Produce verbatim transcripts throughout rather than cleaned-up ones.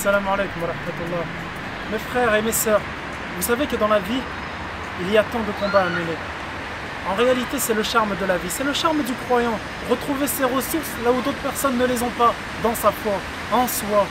Assalamu alaikum wa rahmatullah. Mes frères et mes sœurs, vous savez que dans la vie, il y a tant de combats à mener. En réalité, c'est le charme de la vie, c'est le charme du croyant. Retrouver ses ressources là où d'autres personnes ne les ont pas, dans sa foi, en soi.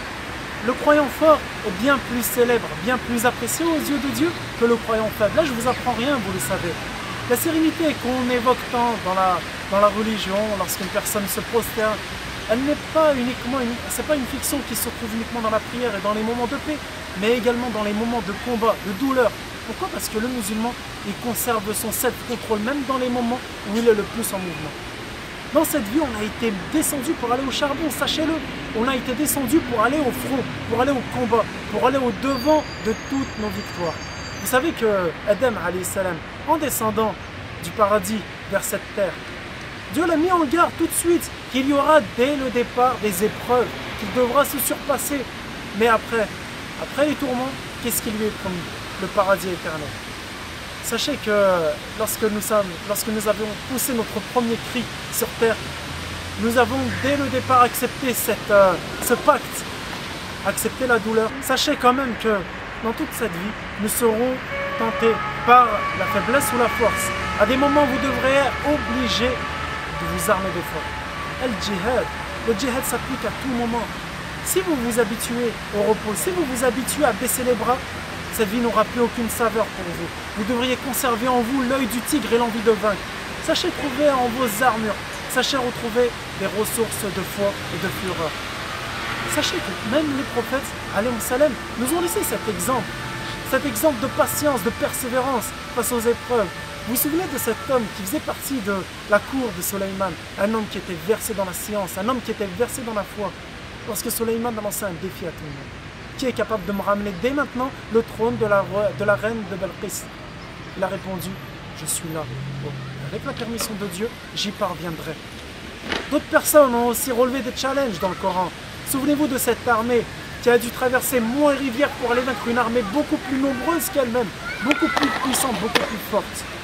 Le croyant fort est bien plus célèbre, bien plus apprécié aux yeux de Dieu que le croyant faible. Là, je vous apprends rien, vous le savez. La sérénité qu'on évoque tant dans la, dans la religion, lorsqu'une personne se prosterne, elle n'est pas uniquement une, c'est pas une fiction qui se trouve uniquement dans la prière et dans les moments de paix, mais également dans les moments de combat, de douleur. Pourquoi? Parce que le musulman, il conserve son self-control même dans les moments où il est le plus en mouvement. Dans cette vie, on a été descendu pour aller au charbon, sachez-le. On a été descendu pour aller au front, pour aller au combat, pour aller au devant de toutes nos victoires. Vous savez que Adam, alayhi salam, en descendant du paradis vers cette terre, Dieu l'a mis en garde tout de suite qu'il y aura dès le départ des épreuves, qu'il devra se surpasser. Mais après, après les tourments, qu'est-ce qui lui est promis? Le paradis éternel. Sachez que lorsque nous, sommes, lorsque nous avons poussé notre premier cri sur terre, nous avons dès le départ accepté cette, euh, ce pacte, accepté la douleur. Sachez quand même que dans toute cette vie, nous serons tentés par la faiblesse ou la force. À des moments, vous devrez être obligés de vous armer d'efforts. El djihad, le djihad s'applique à tout moment. Si vous vous habituez au repos, si vous vous habituez à baisser les bras, cette vie n'aura plus aucune saveur pour vous. Vous devriez conserver en vous l'œil du tigre et l'envie de vaincre. Sachez trouver en vos armures, sachez retrouver des ressources de foi et de fureur. Sachez que même les prophètes, alayhi salam, nous ont laissé cet exemple. Cet exemple de patience, de persévérance face aux épreuves. Vous vous souvenez de cet homme qui faisait partie de la cour de Soleiman, un homme qui était versé dans la science, un homme qui était versé dans la foi. Lorsque Soleiman a lancé un défi à tout le monde. Qui est capable de me ramener dès maintenant le trône de la, de la reine de Balqis? Il a répondu, je suis là. Bon, avec la permission de Dieu, j'y parviendrai. D'autres personnes ont aussi relevé des challenges dans le Coran. Souvenez-vous de cette armée qui a dû traverser monts et rivières pour aller vaincre une armée beaucoup plus nombreuse qu'elle-même, beaucoup plus puissante, beaucoup plus forte.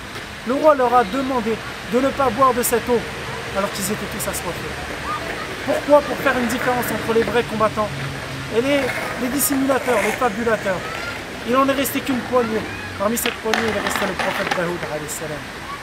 Le roi leur a demandé de ne pas boire de cette eau, alors qu'ils étaient tous assoiffés. Pourquoi? Pour faire une différence entre les vrais combattants et les, les dissimulateurs, les fabulateurs. Il n'en est resté qu'une poignée. Parmi cette poignée, il est resté le prophète Daoud, alayhi salam.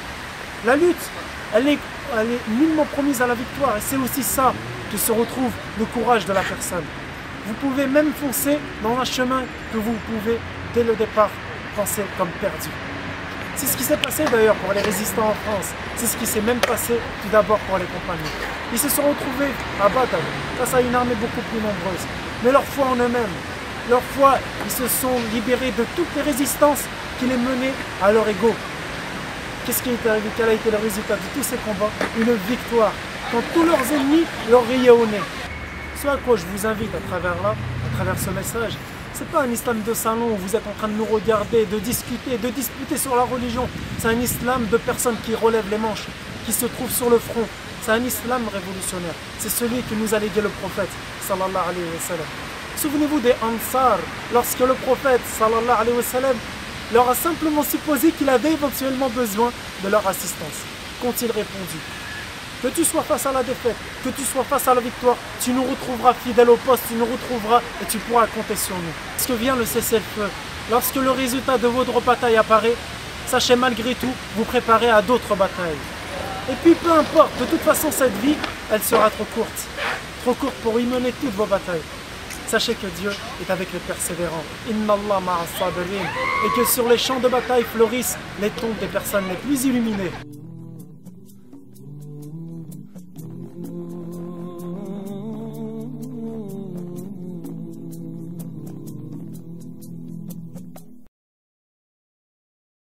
La lutte, elle est, elle est nullement promise à la victoire. Et c'est aussi ça que se retrouve le courage de la personne. Vous pouvez même foncer dans un chemin que vous pouvez, dès le départ, penser comme perdu. C'est ce qui s'est passé d'ailleurs pour les résistants en France. C'est ce qui s'est même passé tout d'abord pour les compagnons. Ils se sont retrouvés à Badr face à une armée beaucoup plus nombreuse. Mais leur foi en eux-mêmes, leur foi, ils se sont libérés de toutes les résistances qui les menaient à leur ego. Qu'est-ce qui est arrivé? Quel a été le résultat de tous ces combats? Une victoire, quand tous leurs ennemis leur riaient au nez. Ce à quoi je vous invite à travers là, à travers ce message, c'est pas un islam de salon où vous êtes en train de nous regarder, de discuter, de disputer sur la religion. C'est un islam de personnes qui relèvent les manches, qui se trouvent sur le front. C'est un islam révolutionnaire. C'est celui que nous a légué le prophète, sallallahu alayhi wa sallam. Souvenez-vous des Ansar, lorsque le prophète, sallallahu alayhi wa sallam, leur a simplement supposé qu'il avait éventuellement besoin de leur assistance. Qu'ont-ils répondu? Que tu sois face à la défaite, que tu sois face à la victoire, tu nous retrouveras fidèles au poste, tu nous retrouveras et tu pourras compter sur nous. Lorsque vient le cessez-le-feu, lorsque le résultat de votre bataille apparaît, sachez malgré tout vous préparer à d'autres batailles. Et puis peu importe, de toute façon cette vie, elle sera trop courte. Trop courte pour y mener toutes vos batailles. Sachez que Dieu est avec les persévérants. Inna Allah ma'a sabirin. Et que sur les champs de bataille fleurissent les tombes des personnes les plus illuminées.